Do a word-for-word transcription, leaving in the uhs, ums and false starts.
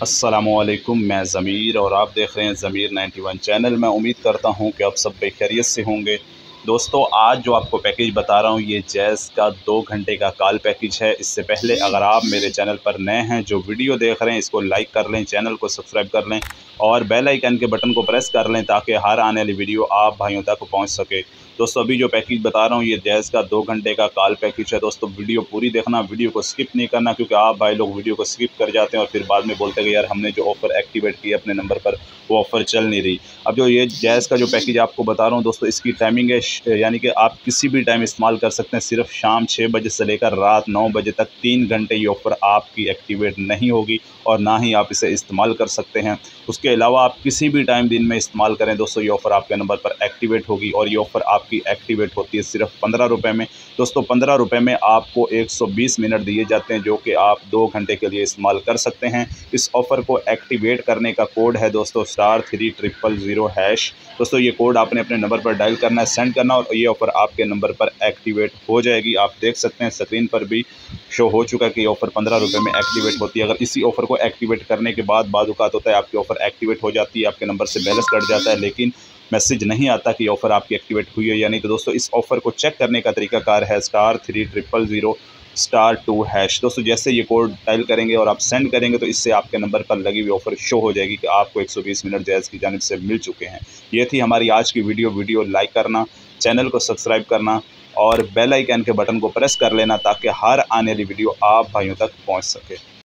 अस्सलामुअलैकुम, मैं ज़मीर और आप देख रहे हैं ज़मीर नाइन्टी वन चैनल। मैं उम्मीद करता हूं कि आप सब खैरियत से होंगे। दोस्तों, आज जो आपको पैकेज बता रहा हूं ये जैज़ का दो घंटे का कॉल पैकेज है। इससे पहले अगर आप मेरे चैनल पर नए हैं, जो वीडियो देख रहे हैं, इसको लाइक कर लें, चैनल को सब्सक्राइब कर लें और बेल आइकन के बटन को प्रेस कर लें ताकि हर आने वाली वीडियो आप भाइयों तक पहुँच सके। दोस्तों, अभी जो पैकेज बता रहा हूँ ये जैज़ का दो घंटे का कॉल पैकेज है। दोस्तों, वीडियो पूरी देखना, वीडियो को स्किप नहीं करना, क्योंकि आप भाई लोग वीडियो को स्किप कर जाते हैं और फिर बाद में बोलते हैं कि यार हमने जो ऑफ़र एक्टिवेट किया अपने नंबर पर वो ऑफ़र चल नहीं रही। अब जो ये जैज़ का जो पैकेज आपको बता रहा हूँ दोस्तों, इसकी टाइमिंग है यानी कि आप किसी भी टाइम इस्तेमाल कर सकते हैं। सिर्फ शाम छः बजे से लेकर रात नौ बजे तक तीन घंटे ये ऑफ़र आपकी एक्टिवेट नहीं होगी और ना ही आप इसे इस्तेमाल कर सकते हैं। उसके अलावा आप किसी भी टाइम दिन में इस्तेमाल करें दोस्तों, ये ऑफ़र आपके नंबर पर एक्टिवेट होगी और ये ऑफ़र आपकी एक्टिवेट होती है सिर्फ पंद्रह रुपये में। दोस्तों, पंद्रह रुपये में आपको एक सौ बीस मिनट दिए जाते हैं जो कि आप दो घंटे के लिए इस्तेमाल कर सकते हैं। इस ऑफ़र को एक्टिवेट करने का कोड है दोस्तों star three triple zero hash. दोस्तों, ये कोड आपने अपने नंबर पर डायल करना है, सेंड करना और ये ऑफ़र आपके नंबर पर एक्टिवेट हो जाएगी। आप देख सकते हैं स्क्रीन पर भी शो हो चुका है कि ये ऑफ़र पंद्रह रुपये में एक्टिवेट होती है। अगर इसी ऑफ़र को एक्टिवेट करने के बाद बाद औक़ात होता है आपकी ऑफ़र एक्टिवेट हो जाती है, आपके नंबर से बैलेंस कट जाता है, लेकिन मैसेज नहीं आता कि ऑफ़र आपकी एक्टिवेट हुई है या नहीं। तो दोस्तों, इस ऑफ़र को चेक करने का तरीकाकार है star three triple zero star two hash. दोस्तों, जैसे ये कोड डायल करेंगे और आप सेंड करेंगे तो इससे आपके नंबर पर लगी हुई ऑफ़र शो हो जाएगी कि आपको एक सौ बीस मिनट जैज़ की जानिब से मिल चुके हैं। ये थी हमारी आज की वीडियो। वीडियो लाइक करना, चैनल को सब्सक्राइब करना और बेल आइकन के बटन को प्रेस कर लेना ताकि हर आने वाली वीडियो आप भाइयों तक पहुँच सके।